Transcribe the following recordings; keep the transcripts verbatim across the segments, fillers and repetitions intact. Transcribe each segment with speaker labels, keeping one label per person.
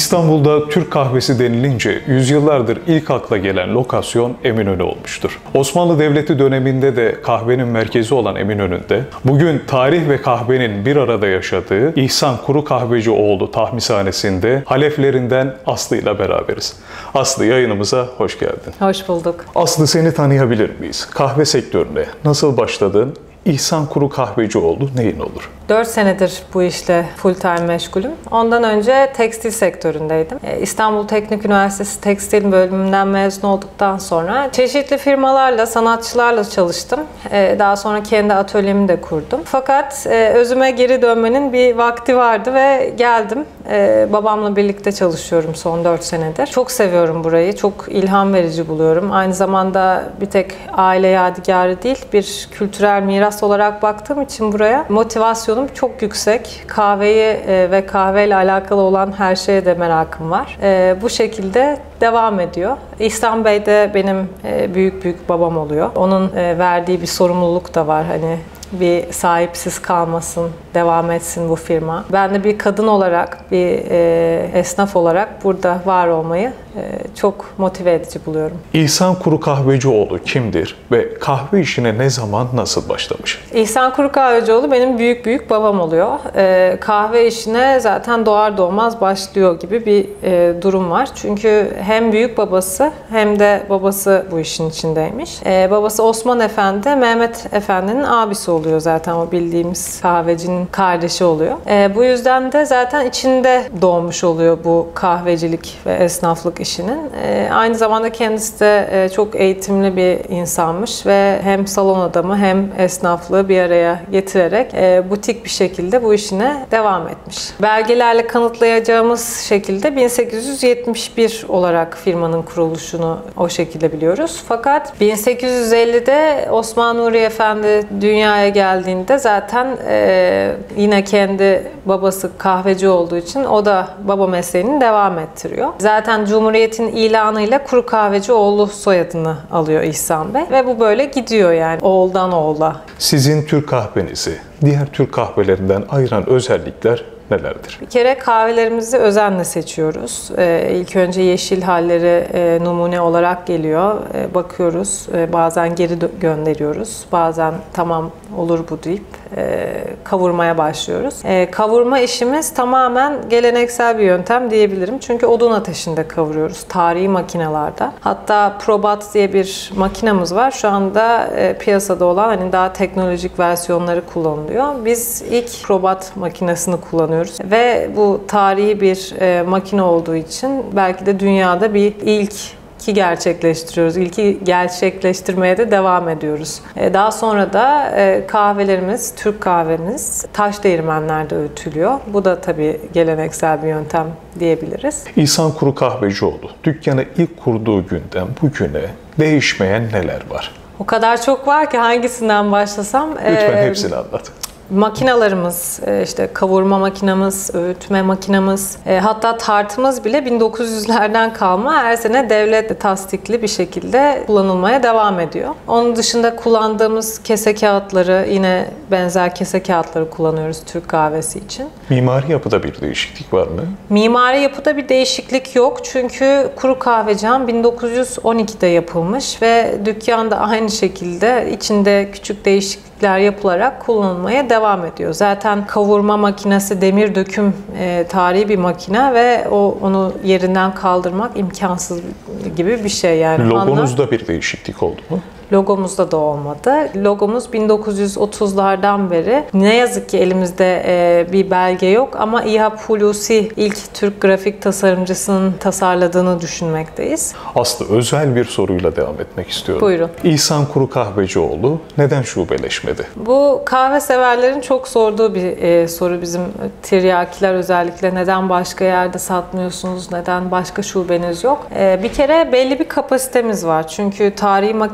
Speaker 1: İstanbul'da Türk kahvesi denilince yüzyıllardır ilk akla gelen lokasyon Eminönü olmuştur. Osmanlı Devleti döneminde de kahvenin merkezi olan Eminönü'nde bugün tarih ve kahvenin bir arada yaşadığı İhsan Kuru Kahvecioğlu tahmishanesinde haleflerinden Aslı ile beraberiz. Aslı, yayınımıza hoş geldin.
Speaker 2: Hoş bulduk.
Speaker 1: Aslı, seni tanıyabilir miyiz? Kahve sektörüne nasıl başladın? İhsan Kuru Kahvecioğlu neyin olur?
Speaker 2: dört senedir bu işle full time meşgulüm. Ondan önce tekstil sektöründeydim. İstanbul Teknik Üniversitesi Tekstil bölümünden mezun olduktan sonra çeşitli firmalarla, sanatçılarla çalıştım. Daha sonra kendi atölyemi de kurdum. Fakat özüme geri dönmenin bir vakti vardı ve geldim. Babamla birlikte çalışıyorum son dört senedir. Çok seviyorum burayı. Çok ilham verici buluyorum. Aynı zamanda bir tek aile yadigarı değil, bir kültürel miras olarak baktığım için buraya motivasyonum çok yüksek. Kahveyi ve kahveyle alakalı olan her şeye de merakım var. Bu şekilde devam ediyor. İhsan Bey de benim büyük büyük babam oluyor. Onun verdiği bir sorumluluk da var. Hani bir sahipsiz kalmasın, devam etsin bu firma. Ben de bir kadın olarak, bir e, esnaf olarak burada var olmayı e, çok motive edici buluyorum.
Speaker 1: İhsan Kuru Kahvecioğlu kimdir ve kahve işine ne zaman, nasıl başlamış?
Speaker 2: İhsan Kuru Kahvecioğlu benim büyük büyük babam oluyor. E, kahve işine zaten doğar doğmaz başlıyor gibi bir e, durum var. Çünkü hem büyük babası hem de babası bu işin içindeymiş. E, babası Osman Efendi, Mehmet Efendi'nin abisi oluyor zaten, o bildiğimiz kahvecinin kardeşi oluyor. E, bu yüzden de zaten içinde doğmuş oluyor bu kahvecilik ve esnaflık işinin. E, aynı zamanda kendisi de e, çok eğitimli bir insanmış ve hem salon adamı hem esnaflığı bir araya getirerek e, butik bir şekilde bu işine devam etmiş. Belgelerle kanıtlayacağımız şekilde bin sekiz yüz yetmiş bir olarak firmanın kuruluşunu o şekilde biliyoruz. Fakat bin sekiz yüz ellide Osman Nuri Efendi dünyaya geldiğinde zaten e, yine kendi babası kahveci olduğu için o da baba mesleğini devam ettiriyor. Zaten Cumhuriyet'in ilanıyla Kuru Kahvecioğlu soyadını alıyor İhsan Bey ve bu böyle gidiyor yani oğuldan oğula.
Speaker 1: Sizin Türk kahvenizi diğer Türk kahvelerinden ayıran özellikler nelerdir?
Speaker 2: Bir kere kahvelerimizi özenle seçiyoruz. Ee, ilk önce yeşil halleri e, numune olarak geliyor. E, bakıyoruz. E, bazen geri gönderiyoruz. Bazen tamam olur bu deyip e, kavurmaya başlıyoruz. E, kavurma işimiz tamamen geleneksel bir yöntem diyebilirim. Çünkü odun ateşinde kavuruyoruz. Tarihi makinelerde. Hatta Probat diye bir makinamız var. Şu anda e, piyasada olan hani daha teknolojik versiyonları kullanılıyor. Biz ilk Probat makinesini kullanıyoruz. Ve bu tarihi bir e, makine olduğu için belki de dünyada bir ilk ki gerçekleştiriyoruz. İlki gerçekleştirmeye de devam ediyoruz. E, daha sonra da e, kahvelerimiz, Türk kahvemiz taş değirmenlerde öğütülüyor. Bu da tabii geleneksel bir yöntem diyebiliriz.
Speaker 1: İhsan Kuru Kahvecioğlu dükkanı ilk kurduğu günden bugüne değişmeyen neler var?
Speaker 2: O kadar çok var ki hangisinden başlasam?
Speaker 1: Lütfen
Speaker 2: e,
Speaker 1: hepsini anlat.
Speaker 2: Makinalarımız, işte kavurma makinamız, öğütme makinamız, hatta tartımız bile bin dokuz yüzlerden kalma, her sene devlet tasdikli bir şekilde kullanılmaya devam ediyor. Onun dışında kullandığımız kese kağıtları, yine benzer kese kağıtları kullanıyoruz Türk kahvesi için.
Speaker 1: Mimari yapıda bir değişiklik var mı?
Speaker 2: Mimari yapıda bir değişiklik yok. Çünkü Kuru Kahvecihan bin dokuz yüz on ikide yapılmış ve dükkanda aynı şekilde içinde küçük değişiklikler yapılarak kullanılmaya devam ediyor. Zaten kavurma makinesi demir döküm e, tarihi bir makine ve o onu yerinden kaldırmak imkansız gibi bir şey yani.
Speaker 1: Logonuzda
Speaker 2: Anla,
Speaker 1: bir değişiklik oldu mu?
Speaker 2: Logomuzda da olmadı. Logomuz bin dokuz yüz otuzlardan beri. Ne yazık ki elimizde e, bir belge yok ama İHA Hulusi ilk Türk grafik tasarımcısının tasarladığını düşünmekteyiz.
Speaker 1: Aslı, özel bir soruyla devam etmek istiyorum.
Speaker 2: Buyurun.
Speaker 1: İhsan Kuru Kahvecioğlu neden şubeleşmedi?
Speaker 2: Bu kahve severlerin çok sorduğu bir e, soru. Bizim tiryakiler özellikle neden başka yerde satmıyorsunuz, neden başka şubeniz yok? E, bir kere belli bir kapasitemiz var. Çünkü tarihi makineler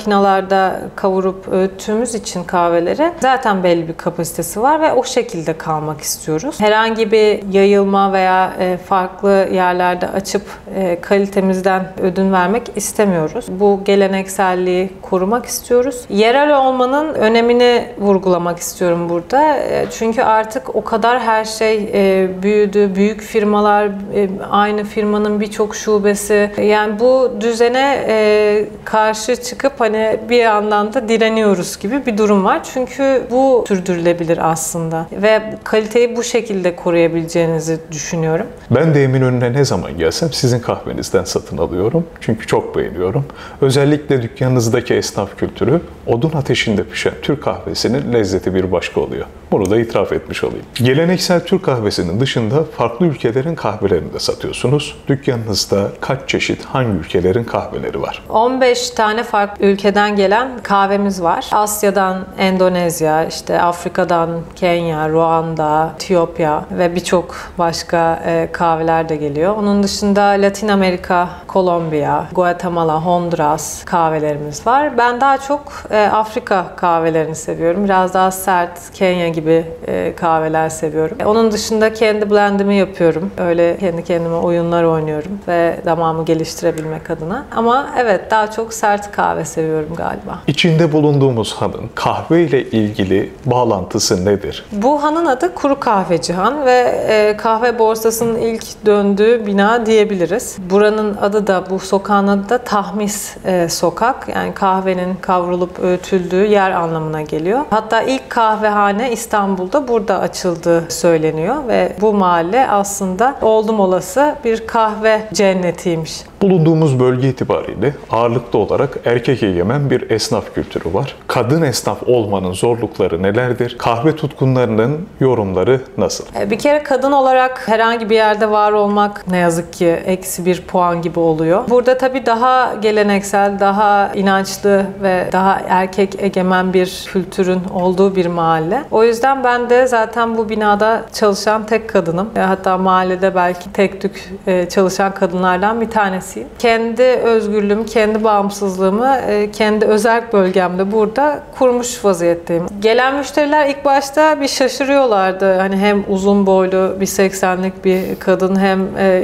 Speaker 2: makinelarda kavurup öğüttüğümüz için kahveleri zaten belli bir kapasitesi var ve o şekilde kalmak istiyoruz. Herhangi bir yayılma veya farklı yerlerde açıp kalitemizden ödün vermek istemiyoruz. Bu gelenekselliği korumak istiyoruz. Yerel olmanın önemini vurgulamak istiyorum burada. Çünkü artık o kadar her şey büyüdü. Büyük firmalar, aynı firmanın birçok şubesi. Yani bu düzene karşı çıkıp hani bir yandan da direniyoruz gibi bir durum var. Çünkü bu sürdürülebilir aslında ve kaliteyi bu şekilde koruyabileceğinizi düşünüyorum.
Speaker 1: Ben de Eminönü'ne ne zaman gelsem sizin kahvenizden satın alıyorum. Çünkü çok beğeniyorum. Özellikle dükkanınızdaki esnaf kültürü, odun ateşinde pişen Türk kahvesinin lezzeti bir başka oluyor. Bunu da itiraf etmiş olayım. Geleneksel Türk kahvesinin dışında farklı ülkelerin kahvelerini de satıyorsunuz. Dükkanınızda kaç çeşit, hangi ülkelerin kahveleri var?
Speaker 2: on beş tane farklı ülkeden gelen kahvemiz var. Asya'dan Endonezya, işte Afrika'dan Kenya, Ruanda, Etiyopya ve birçok başka kahveler de geliyor. Onun dışında Latin Amerika, Kolombiya, Guatemala, Honduras kahvelerimiz var. Ben daha çok Afrika kahvelerini seviyorum. Biraz daha sert, Kenya gibi kahveler seviyorum. Onun dışında kendi blendimi yapıyorum. Öyle kendi kendime oyunlar oynuyorum ve damağımı geliştirebilmek adına. Ama evet, daha çok sert kahve seviyorum galiba.
Speaker 1: İçinde bulunduğumuz hanın kahve ile ilgili bağlantısı nedir?
Speaker 2: Bu hanın adı Kuru Kahveci Han ve kahve borsasının ilk döndüğü bina diyebiliriz. Buranın adı da, bu sokağın adı da Tahmis Sokak. Yani kahvenin kavrulup öğütüldüğü yer anlamına geliyor. Hatta ilk kahvehane İstanbul'da burada açıldığı söyleniyor ve bu mahalle aslında oldum olası bir kahve cennetiymiş.
Speaker 1: Bulunduğumuz bölge itibariyle ağırlıklı olarak erkek egemen bir esnaf kültürü var. Kadın esnaf olmanın zorlukları nelerdir? Kahve tutkunlarının yorumları nasıl?
Speaker 2: Bir kere kadın olarak herhangi bir yerde var olmak ne yazık ki eksi bir puan gibi oluyor. Burada tabii daha geleneksel, daha inançlı ve daha erkek egemen bir kültürün olduğu bir mahalle. O yüzden ben de zaten bu binada çalışan tek kadınım. Hatta mahallede belki tek tük çalışan kadınlardan bir tanesi. Kendi özgürlüğümü, kendi bağımsızlığımı kendi özel bölgemde burada kurmuş vaziyetteyim. Gelen müşteriler ilk başta bir şaşırıyorlardı. Hani hem uzun boylu bir seksenlik bir kadın, hem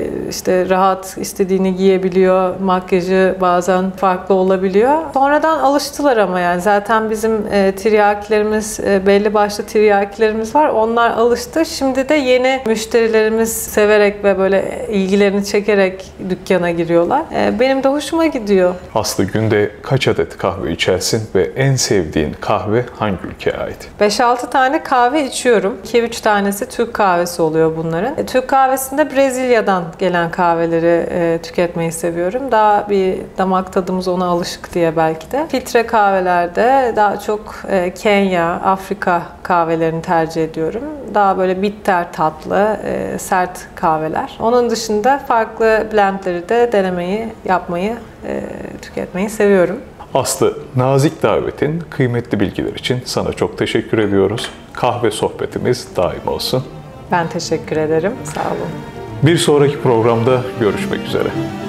Speaker 2: işte rahat istediğini giyebiliyor. Makyajı bazen farklı olabiliyor. Sonradan alıştılar ama yani zaten bizim tiryakilerimiz, belli başlı tiryakilerimiz var. Onlar alıştı. Şimdi de yeni müşterilerimiz severek ve böyle ilgilerini çekerek dükkana giriyor. Benim de hoşuma gidiyor.
Speaker 1: Aslı, günde kaç adet kahve içersin ve en sevdiğin kahve hangi ülkeye ait?
Speaker 2: beş altı tane kahve içiyorum. iki üç tanesi Türk kahvesi oluyor bunların. Türk kahvesinde Brezilya'dan gelen kahveleri e, tüketmeyi seviyorum. Daha bir damak tadımız ona alışık diye belki de. Filtre kahvelerde daha çok e, Kenya, Afrika kahvelerini tercih ediyorum. Daha böyle bitter tatlı, e, sert kahveler. Onun dışında farklı blendleri de denemeyi, yapmayı, e, tüketmeyi seviyorum.
Speaker 1: Aslı, nazik davetin, kıymetli bilgiler için sana çok teşekkür ediyoruz. Kahve sohbetimiz daim olsun.
Speaker 2: Ben teşekkür ederim. Sağ olun.
Speaker 1: Bir sonraki programda görüşmek üzere.